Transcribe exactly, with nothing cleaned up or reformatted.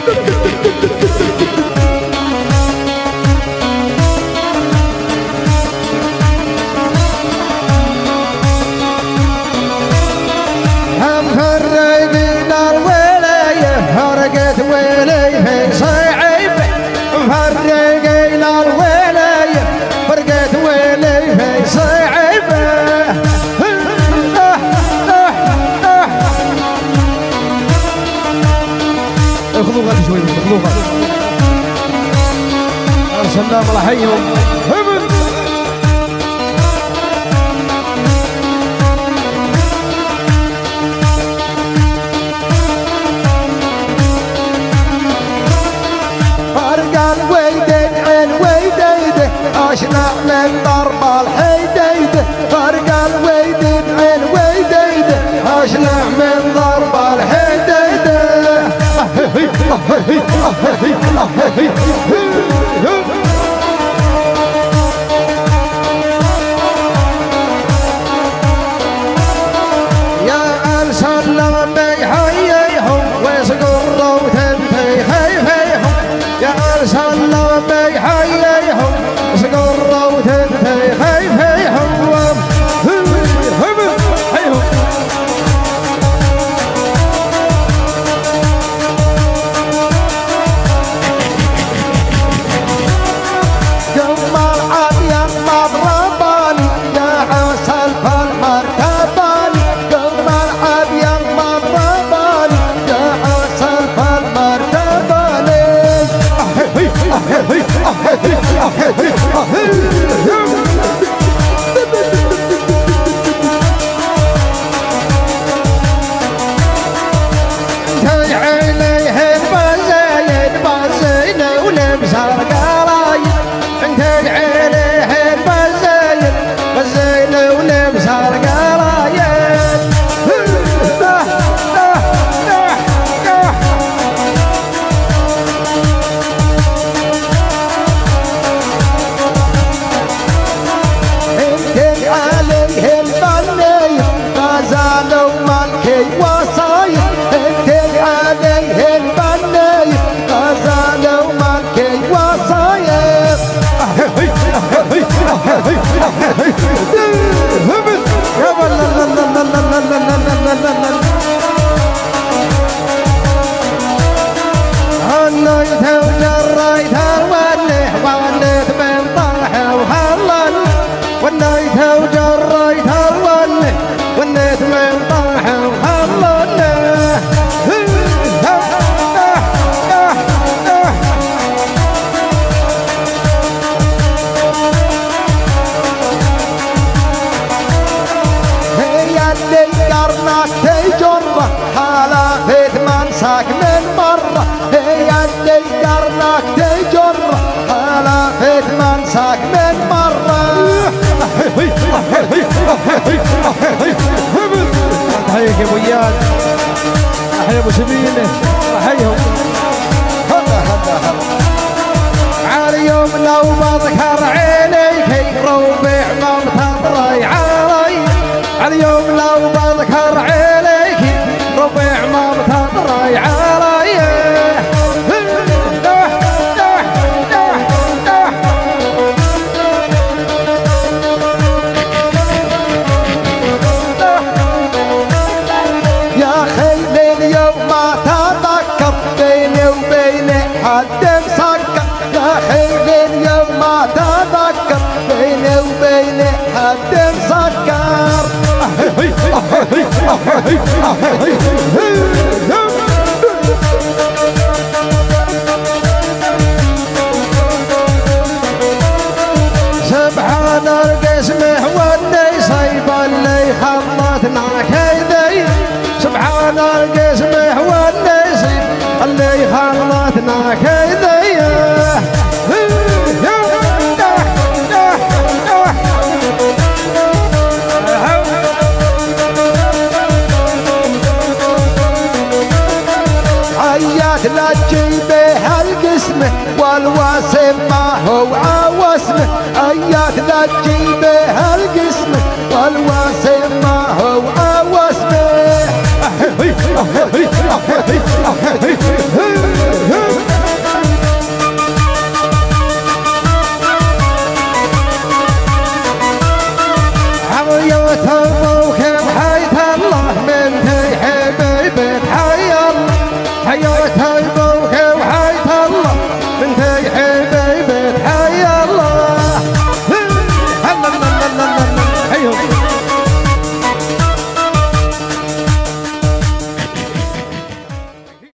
سلام الله يحييهم. فرقان ويدين عين ويديده اشنع من ضرب الحديده. فرقان ويدين عين ويديده اشنع من ضرب الحديده. يا آل سلم بيحييهم ويسقروا تنتي خيفيهم. يا آل سلم بيحييهم ويسقروا تنتي خيفيهم. تحييك يا ابو اياد. تحية ابو سمينه. تحيهم. على يوم لو بذكر عينيك ربيع ما بتضري علي. على يوم لو بذكر عينيك ربيع ما بتضري علي. سبحان القسمه واللي صيب اللي خلطنا كيدي. سبحان القسمه واللي صيب اللي خلطنا كيدي. لا تجيبه القسمه والواسم ما هو عواسمه. ايات لا تجيبه القسمه والواسم ما هو عواسمه.